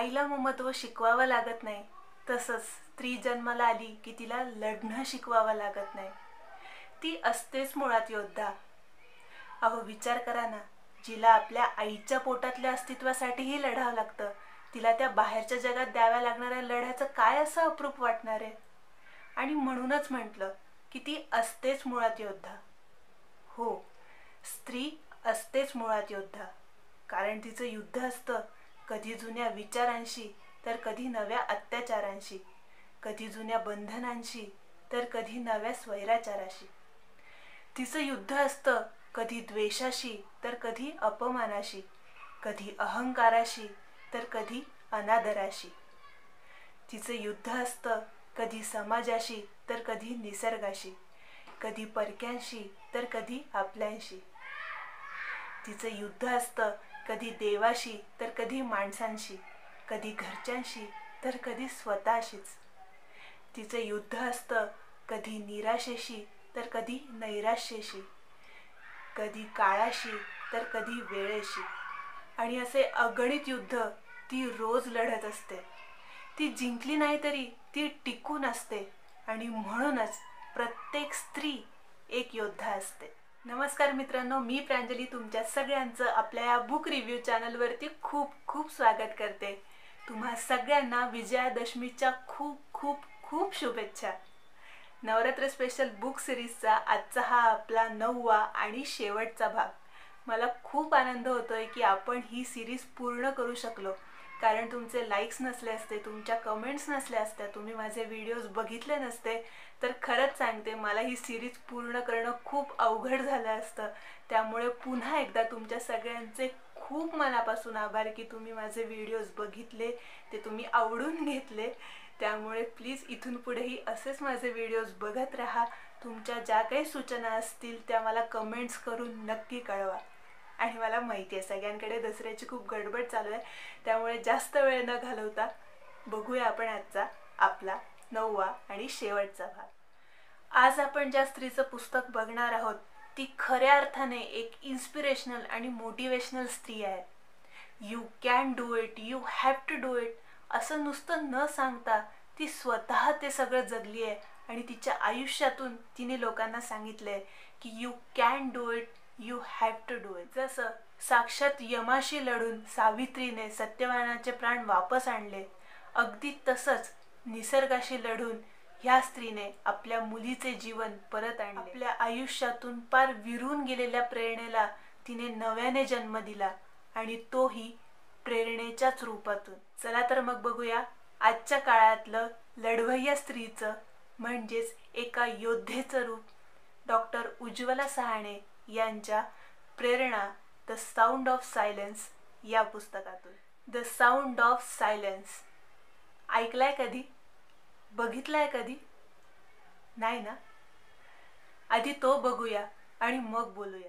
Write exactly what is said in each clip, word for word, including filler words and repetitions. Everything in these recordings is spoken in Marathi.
आईला ममत्व शिकवावं लागत नाही, तसंच स्त्री जन्माला आली की तिला लढणं शिकवावं लागत नाही. ती असतेच मुळात योद्धा. अहो विचार करा ना, जिला आपल्या आईच्या पोटातल्या अस्तित्वासाठीही लढावं लागतं, तिला त्या बाहेरच्या जगात द्याव्या लागणाऱ्या लढ्याचं काय असं अप्रूप वाटणार आहे. आणि म्हणूनच म्हटलं की ती असतेच मुळात योद्धा. हो, स्त्री असतेच मुळात योद्धा, कारण तिचं युद्ध असतं कधी जुन्या विचारांशी तर कधी नव्या अत्याचारांशी, कधी जुन्या बंधनांशी तर कधी नव्या स्वैराचाराशी. तिचं युद्ध असतं कधी द्वेषाशी तर कधी अपमानाशी, कधी अहंकाराशी तर कधी अनादराशी. तिचं युद्ध असतं कधी समाजाशी तर कधी निसर्गाशी, कधी परक्यांशी तर कधी आपल्यांशी. तिचं युद्ध असतं कधी देवाशी तर कधी माणसांशी, कधी घरच्यांशी तर कधी स्वतःशीच. तिचं युद्ध असतं कधी निराशेशी तर कधी नैराश्येशी, कधी काळाशी तर कधी वेळेशी. आणि असे अगणित युद्ध ती रोज लढत असते. ती जिंकली नाही तरी ती टिकून असते आणि म्हणूनच प्रत्येक स्त्री एक योद्धा असते. नमस्कार मित्रांनो, मी प्रांजली तुमच्या सगळ्यांचं आपल्या या बुक रिव्ह्यू चॅनलवरती खूप खूप स्वागत करते. तुम्हा सगळ्यांना विजयादशमीच्या खूप खूप खूप शुभेच्छा. नवरात्र स्पेशल बुक सिरीजचा आजचा हा आपला नववा आणि शेवटचा भाग. मला खूप आनंद होतोय की आपण ही सिरीज पूर्ण करू शकलो, कारण तुमचे लाईक्स नसले असते, तुमच्या कमेंट्स नसल्या असत्या, तुम्ही माझे व्हिडिओज बघितले नसते तर खरंच सांगते मला ही सिरीज पूर्ण करणं खूप अवघड झालं असतं. त्यामुळे पुन्हा एकदा तुमच्या सगळ्यांचे खूप मनापासून आभार की तुम्ही माझे व्हिडिओज बघितले, ते तुम्ही आवडून घेतले. त्यामुळे प्लीज इथून पुढेही असेच माझे व्हिडिओज बघत राहा. तुमच्या ज्या काही सूचना असतील त्या मला कमेंट्स करून नक्की कळवा. आणि मला माहिती आहे सगळ्यांकडे दसऱ्याची खूप गडबड चालू आहे, त्यामुळे जास्त वेळ न घालवता बघूया आपण आजचा आपला नववा आणि शेवटचा भाग. आज आपण ज्या स्त्रीचं पुस्तक बघणार आहोत ती खऱ्या अर्थाने एक इन्स्पिरेशनल आणि मोटिवेशनल स्त्री आहे. You can do it, you have to do it असं नुसतं न सांगता ती स्वतः ते सगळं जगली आहे आणि तिच्या आयुष्यातून तिने लोकांना सांगितलंय की you can do it, you have to do it. जसं साक्षात यमाशी लढून सावित्रीने सत्यवानाचे प्राण वापस आणले, अगदी तसंच निसर्गाशी लढून ह्या स्त्रीने आपल्या मुलीचे जीवन परत आणले. आपल्या आयुष्यातून पार विरून गेलेल्या प्रेरणेला तिने नव्याने जन्म दिला आणि तोही प्रेरणेच्याच रूपातून. चला तर मग बघूया आजच्या काळातलं लढवय्या स्त्रीचं म्हणजेच एका योद्धेचं रूप डॉक्टर उज्ज्वला सहाणे यांच्या प्रेरणा द साऊंड ऑफ सायलेन्स या पुस्तकातून. द साऊंड ऑफ सायलेन्स ऐकलाय कधी? बघितलाय कधी? नाही ना? आधी तो बघूया आणि मग बोलूया.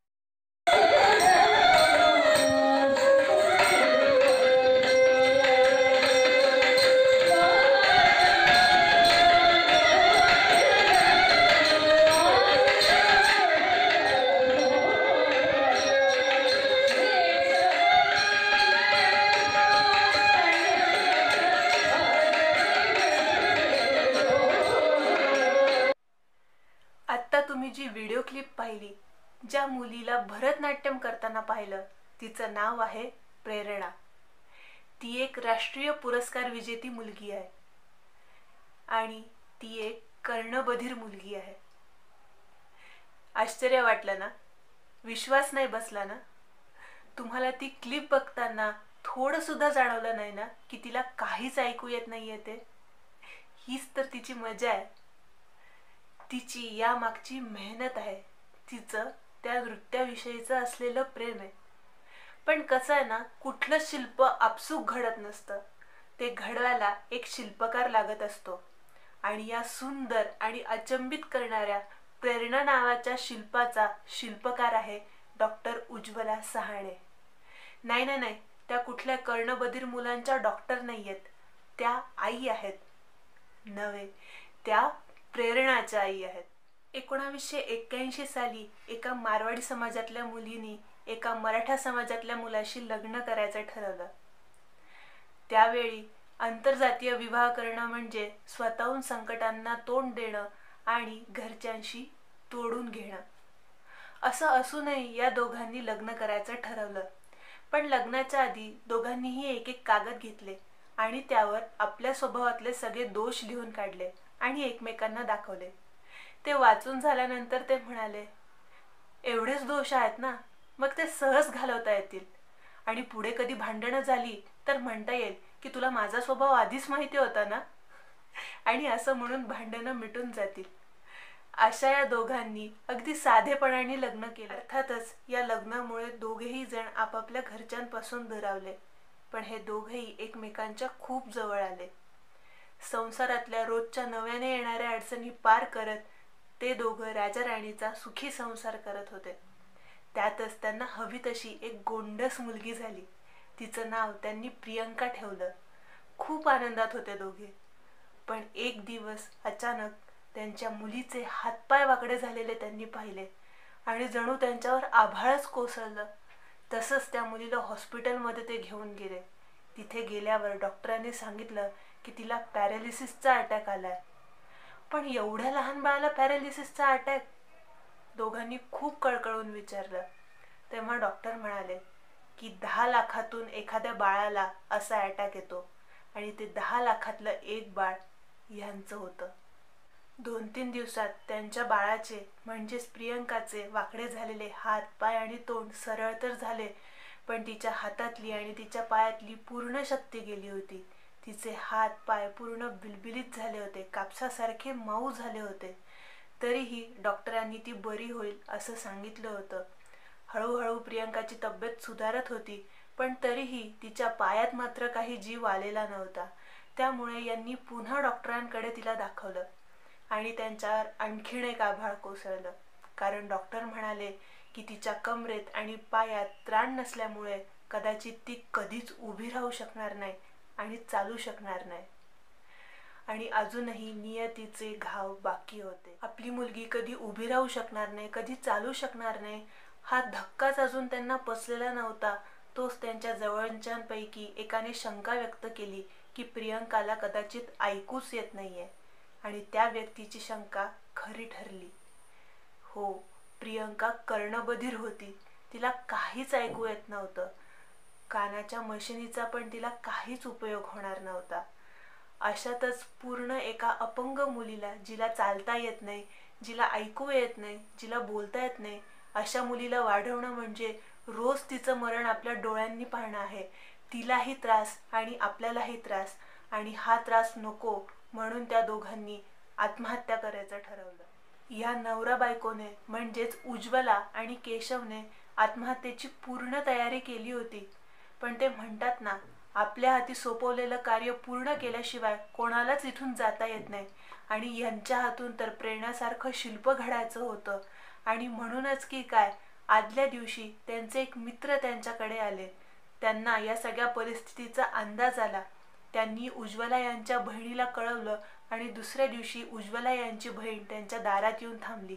तुम्ही जी व्हिडिओ क्लिप पाहिली, ज्या मुलीला भरतनाट्यम करताना पाहिलं, तिचं नाव आहे प्रेरणा. ती एक राष्ट्रीय पुरस्कार विजेती मुलगी आहे आणि ती एक कर्णबधीर मुलगी आहे. आश्चर्य वाटलं ना? विश्वास नाही बसला ना? तुम्हाला ती क्लिप बघताना थोडं सुद्धा जाणवलं नाही ना की तिला काहीच ऐकू येत नाहीये ते? हीच तर तिची मजा आहे, तिची या मागची मेहनत आहे, तिचं त्या नृत्याविषयीचं असलेलं प्रेम आहे. पण कसं आहे ना, कुठलं शिल्प आपसूक घडत नसतं, ते घडवायला एक शिल्पकार लागत असतो. आणि या सुंदर आणि अचंबित करणाऱ्या प्रेरणा नावाच्या शिल्पाचा शिल्पकार आहे डॉक्टर उज्ज्वला सहाणे. नाही नाही नाही, त्या कुठल्या कर्णबधीर मुलांच्या डॉक्टर नाही आहेत, त्या आई आहेत. नव्हे, त्या प्रेरणाच्या आई आहेत. एकोणावीसशे एक्क्याऐंशी साली एका मारवाडी समाजातल्या मुलीने एका मराठा समाजातल्या मुलाशी लग्न करायचं ठरवलं. त्यावेळी आंतरजातीय विवाह करणं म्हणजे स्वतःहून संकटांना तोंड देणं आणि घरच्यांशी तोडून घेणं. असं असूनही या दोघांनी लग्न करायचं ठरवलं. पण लग्नाच्या आधी दोघांनीही एक एक कागद घेतले आणि त्यावर आपल्या स्वभावातले सगळे दोष लिहून काढले आणि एकमेकांना दाखवले. ते वाचून झाल्यानंतर ते म्हणाले, एवढेच दोष आहेत ना, मग ते सहज घालवता येतील आणि पुढे कधी भांडणं झाली तर म्हणता येईल की तुला माझा स्वभाव आधीच माहिती होता ना, आणि असं म्हणून भांडणं मिटून जातील. अशा या दोघांनी अगदी साधेपणाने लग्न केलं. अर्थातच या लग्नामुळे दोघेही जण आपापल्या घरच्यांपासून दुरावले, पण हे दोघेही एकमेकांच्या खूप जवळ आले. संसारातल्या रोजच्या नव्याने येणाऱ्या अडचणी पार करत ते दोघं राजा राणीचा सुखी संसार करत होते. त्यातच त्यांना हवी तशी एक गोंडस मुलगी झाली. तिचं नाव त्यांनी प्रियंका ठेवलं. खूप आनंदात होते दोघे. पण एक दिवस अचानक त्यांच्या मुलीचे हातपाय वाकडे झालेले त्यांनी पाहिले आणि जणू त्यांच्यावर आभाळच कोसळलं. तसंच त्या मुलीला हॉस्पिटलमध्ये ते घेऊन गेले. तिथे गेल्यावर डॉक्टरांनी सांगितलं की तिला पॅरालिसिसचा अटॅक आलाय. पण एवढ्या लहान बाळाला पॅरालिसिसचा अटॅक? दोघांनी खूप कळकळून विचारलं. तेव्हा डॉक्टर म्हणाले की दहा लाखातून एखाद्या बाळाला असा अटॅक येतो आणि ते दहा लाखातलं एक बाळ ह्यांचं होतं. दोन तीन दिवसात त्यांच्या बाळाचे म्हणजेच प्रियंकाचे वाकडे झालेले हात, पाय आणि तोंड सरळ तर झाले, पण तिच्या हातातली आणि तिच्या पायातली पूर्ण शक्ती गेली होती. तिचे हात पाय पूर्ण बिलबिलीत झाले होते, कापसासारखे मऊ झाले होते. तरीही डॉक्टरांनी ती बरी होईल असं सांगितलं होतं. हळूहळू प्रियंकाची तब्येत सुधारत होती, पण तरीही तिच्या पायात मात्र काही जीव आलेला नव्हता. त्यामुळे यांनी पुन्हा डॉक्टरांकडे तिला दाखवलं आणि त्यांच्यावर आणखीन एक आभाळ कोसळलं. कारण डॉक्टर म्हणाले की तिच्या कमरेत आणि पायात त्राण नसल्यामुळे कदाचित ती कधीच उभी राहू शकणार नाही आणि चालू शकणार नाही. आणि अजूनही नियतीचे घाव बाकी होते. आपली मुलगी कधी उभी राहू शकणार नाही, कधी चालू शकणार नाही, हा धक्काच अजून त्यांना पचलेला नव्हता. तोच त्यांच्या जवळच्यांपैकी एकाने शंका व्यक्त केली की प्रियंकाला कदाचित ऐकूच येत नाहीये. आणि त्या व्यक्तीची शंका खरी ठरली. हो, प्रियंका कर्णबधीर होती. तिला काहीच ऐकू येत नव्हतं. कानाच्या मशिनीचा पण तिला काहीच उपयोग होणार नव्हता. अशातच पूर्ण एका अपंग मुलीला, जिला चालता येत नाही, जिला ऐकू येत नाही, जिला बोलता येत नाही, अशा मुलीला वाढवणं म्हणजे रोज तिचं मरण आपल्या डोळ्यांनी पाहणं आहे. तिलाही त्रास आणि आपल्यालाही त्रास, आणि हा त्रास नको म्हणून त्या दोघांनी आत्महत्या करायचं ठरवलं. या नवरा बायकोने म्हणजेच उज्ज्वला आणि केशवने आत्महत्येची पूर्ण तयारी केली होती. पण ते म्हणतात ना, आपल्या हाती सोपवलेलं कार्य पूर्ण केल्याशिवाय कोणालाच इथून जाता येत नाही. आणि यांच्या हातून तर प्रेरणासारखं शिल्प घडायचं होतं. आणि म्हणूनच की काय, आदल्या दिवशी त्यांचे एक मित्र त्यांच्याकडे आले. त्यांना या सगळ्या परिस्थितीचा अंदाज आला. त्यांनी उज्ज्वला यांच्या बहिणीला कळवलं आणि दुसऱ्या दिवशी उज्ज्वला यांची बहीण त्यांच्या दारात येऊन थांबली.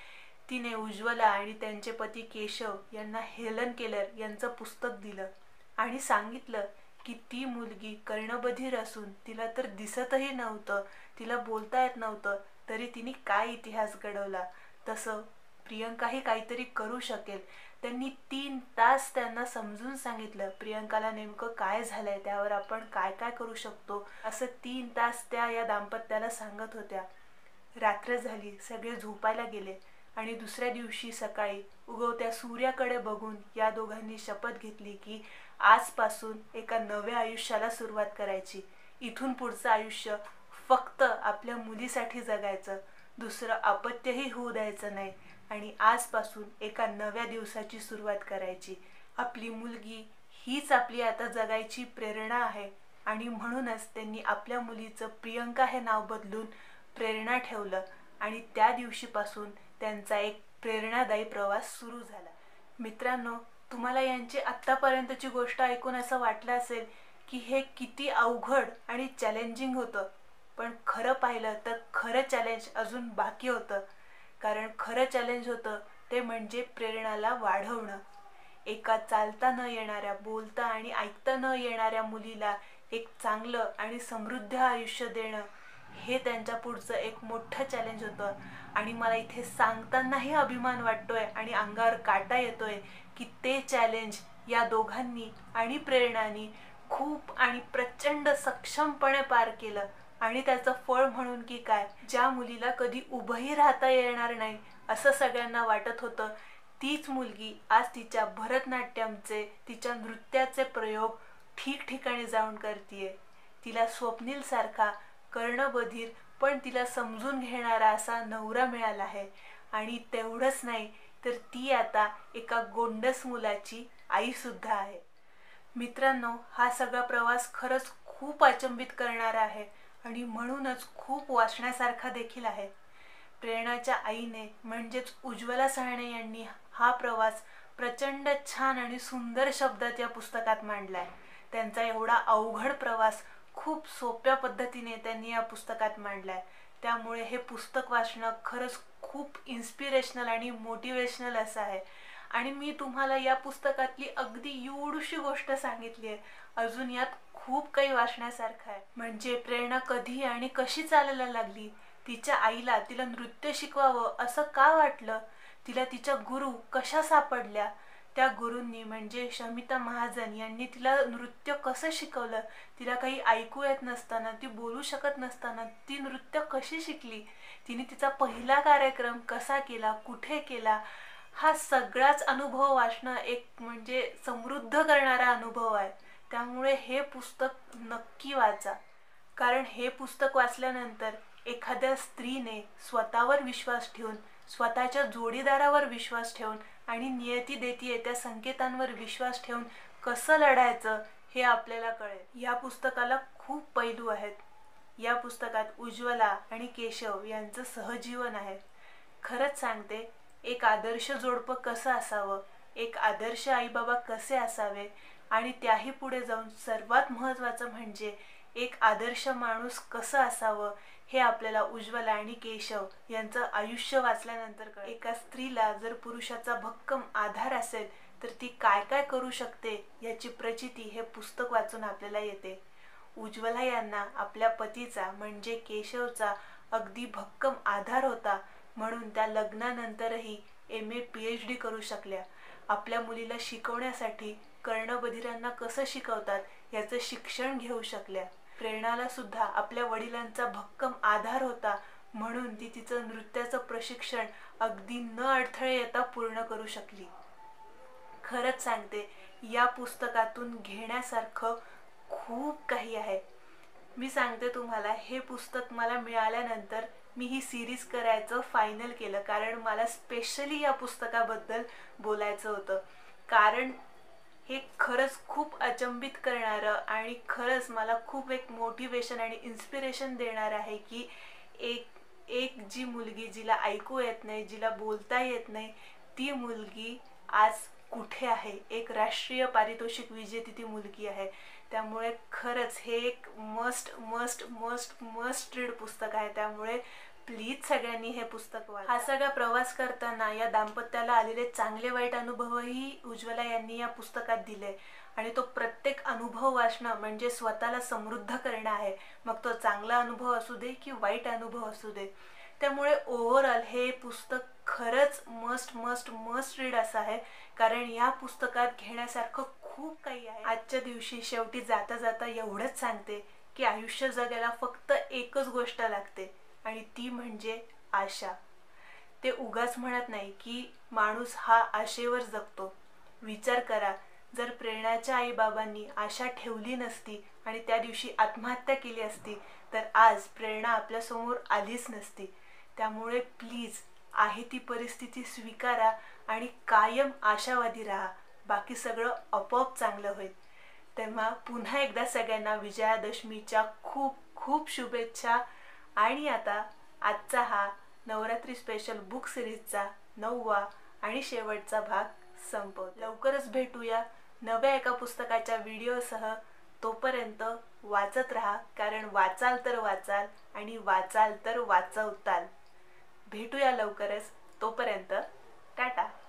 तिने उज्ज्वला आणि त्यांचे पती केशव यांना हेलन केलर यांचं पुस्तक दिलं आणि सांगितलं की ती मुलगी कर्णबधीर असून तिला तर दिसतही नव्हतं, तिला बोलता येत नव्हतं, तरी तिने काय इतिहास घडवला, तसं प्रियंकाही काहीतरी करू शकेल. त्यांनी तीन तास त्यांना समजून सांगितलं प्रियंकाला नेमकं काय झालंय, त्यावर आपण काय काय करू शकतो, असं तीन तास त्या या दाम्पत्याला सांगत होत्या. रात्र झाली, सगळे झोपायला गेले आणि दुसऱ्या दिवशी सकाळी उगवत्या सूर्याकडे बघून या दोघांनी शपथ घेतली की आजपासून एका नव्या आयुष्याला सुरुवात करायची. इथून पुढचं आयुष्य फक्त आपल्या मुलीसाठी जगायचं, दुसरं अपत्यही होऊ द्यायचं नाही आणि आजपासून एका नव्या दिवसाची सुरुवात करायची. आपली मुलगी हीच आपली आता जगायची प्रेरणा आहे आणि म्हणूनच त्यांनी आपल्या मुलीचं प्रियंका हे नाव बदलून प्रेरणा ठेवलं आणि त्या दिवशीपासून त्यांचा एक प्रेरणादायी प्रवास सुरू झाला. मित्रांनो, तुम्हाला यांची आत्तापर्यंतची गोष्ट ऐकून असं वाटलं असेल की हे किती अवघड आणि चॅलेंजिंग होतं, पण खरं पाहिलं तर खरं चॅलेंज अजून बाकी होतं. कारण खरं चॅलेंज होतं ते म्हणजे प्रेरणाला वाढवणं. एका चालता न येणाऱ्या, बोलता आणि ऐकता न येणाऱ्या मुलीला एक चांगलं आणि समृद्ध आयुष्य देणं हे त्यांच्या पुढचं एक मोठं चॅलेंज होतं. आणि मला इथे सांगतानाही अभिमान वाटतोय आणि अंगावर काटा येतोय की ते चॅलेंज या दोघांनी आणि प्रेरणानी खूप आणि प्रचंड सक्षमपणे पार केलं. आणि त्याचं फळ म्हणून की काय, ज्या मुलीला कधी उभंही राहता येणार नाही असं सगळ्यांना वाटत होतं, तीच मुलगी आज तिच्या भरतनाट्यमचे, तिच्या नृत्याचे प्रयोग ठिकठिकाणी जाऊन करतीये. तिला स्वप्नील सारखा कर्णबधीर पण तिला समजून घेणारा असा नवरा मिळाला आहे. आणि तेवढंच नाही तर ती आता एका गोंडस मुलाची आई सुद्धा आहे. मित्रांनो, हा सगळा प्रवास खरंच खूप अचंबित करणारा आहे आणि म्हणूनच खूप वाचण्यासारखा देखील आहे. प्रेरणाच्या आईने म्हणजेच उज्ज्वला साहणे यांनी हा प्रवास प्रचंड छान आणि सुंदर शब्दात या पुस्तकात मांडलाय. त्यांचा एवढा अवघड प्रवास खूप सोप्या पद्धतीने त्यांनी या पुस्तकात मांडलाय. त्यामुळे हे पुस्तक वाचणं खरंच खूप इन्स्पिरेशनल आणि मोटिवेशनल असं आहे. आणि मी तुम्हाला या पुस्तकातली अगदी एवढीशी गोष्ट सांगितली आहे, अजून यात खूप काही वाचण्यासारखं आहे. म्हणजे प्रेरणा कधी आणि कशी चालायला लागली, तिच्या आईला तिला नृत्य शिकवावं असं का वाटलं, तिला तिच्या गुरु कशा सापडल्या, त्या गुरूंनी म्हणजे शमिता महाजन यांनी तिला नृत्य कसं शिकवलं, तिला काही ऐकू येत नसताना, ती बोलू शकत नसताना ती नृत्य कशी शिकली, तिने तिचा पहिला कार्यक्रम कसा केला, कुठे केला, हा सगळाच अनुभव वाचणं एक म्हणजे समृद्ध करणारा अनुभव आहे. त्यामुळे हे पुस्तक नक्की वाचा. कारण हे पुस्तक वाचल्यानंतर एखाद्या स्त्रीने स्वतःवर विश्वास ठेवून, स्वतःच्या जोडीदारावर विश्वास ठेवून आणि नियती देतीये त्या संकेतांवर विश्वास ठेवून कसं लढायचं हे आपल्याला कळेल. या पुस्तकाला खूप पैलू आहेत. या पुस्तकात उज्ज्वला आणि केशव यांचं सहजीवन आहे. खरंच सांगते, एक आदर्श जोडपं कसं असावं, एक आदर्श आईबाबा कसे असावे आणि त्याही पुढे जाऊन सर्वात महत्त्वाचं म्हणजे एक आदर्श माणूस कसं असावं हे आपल्याला उज्ज्वला आणि केशव यांचं आयुष्य वाचल्यानंतर कळेल. एका स्त्रीला जर पुरुषाचा भक्कम आधार असेल तर ती काय काय करू शकते याची प्रचिती हे पुस्तक वाचून आपल्याला येते. उज्ज्वला यांना आपल्या पतीचा म्हणजे केशवचा अगदी भक्कम आधार होता, म्हणून त्या लग्नानंतरही M A P H D करू शकल्या. आपल्या मुलीला शिकवण्यासाठी कर्णबधिरांना कसं शिकवतात याचं शिक्षण घेऊ शकल्या. प्रेरणाला सुद्धा आपल्या वडिलांचा भक्कम आधार होता, म्हणून ती तिचं नृत्याचं प्रशिक्षण अगदी न अडथळे येता पूर्ण करू शकली. खरंच सांगते, या पुस्तकातून घेण्यासारखं खूप काही आहे. मी सांगते तुम्हाला, हे पुस्तक मला मिळाल्यानंतर मी ही सिरीज करायचं फायनल केलं, कारण मला स्पेशली या पुस्तकाबद्दल बोलायचं होतं. कारण हे खरंच खूप अचंबित करणारं आणि खरंच मला खूप एक मोटिवेशन आणि इन्स्पिरेशन देणार आहे की एक एक जी मुलगी जिला ऐकू येत नाही, जिला बोलता येत नाही, ती मुलगी आज कुठे आहे, एक राष्ट्रीय पारितोषिक विजेती ती मुलगी आहे. त्यामुळे खरंच हे एक must must must must read पुस्तक आहे. त्यामुळे प्लीज सगळ्यांनी हे पुस्तक वाचा. हा सगळा प्रवास करताना या दाम्पत्याला आलेले चांगले वाईट अनुभवही उज्ज्वला यांनी या पुस्तकात दिले आणि तो प्रत्येक अनुभव वाचणं म्हणजे स्वतःला समृद्ध करणं आहे, मग तो चांगला अनुभव असू दे की वाईट अनुभव असू दे. त्यामुळे ओव्हरऑल हे पुस्तक खरंच मस्ट मस्ट मस्ट रीड असं आहे, कारण या पुस्तकात घेण्यासारखं खूप काही आहे. आजच्या दिवशी शेवटी जाता जाता एवढंच सांगते की आयुष्य जगायला फक्त एकच गोष्ट लागते आणि ती म्हणजे आशा. ते उगाच म्हणत नाही की माणूस हा आशेवर जगतो. विचार करा, जर प्रेरणाच्या आईबाबांनी आशा ठेवली नसती आणि त्या दिवशी आत्महत्या केली असती तर आज प्रेरणा आपल्यासमोर आलीच नसती. त्यामुळे प्लीज आहे ती परिस्थिती स्वीकारा आणि कायम आशावादी राहा, बाकी सगळं आपोआप चांगलं होईल. तेव्हा पुन्हा एकदा सगळ्यांना विजयादशमीच्या खूप खूप शुभेच्छा. आणि आता आजचा हा नवरात्री स्पेशल बुक सिरीजचा नववा आणि शेवटचा भाग संपवतो. लवकरच भेटूया नव्या एका पुस्तकाच्या व्हिडिओसह. तोपर्यंत वाचत राहा, कारण वाचाल तर वाचाल आणि वाचाल तर वाचवताल. भेटूया लवकरच. तोपर्यंत टाटा.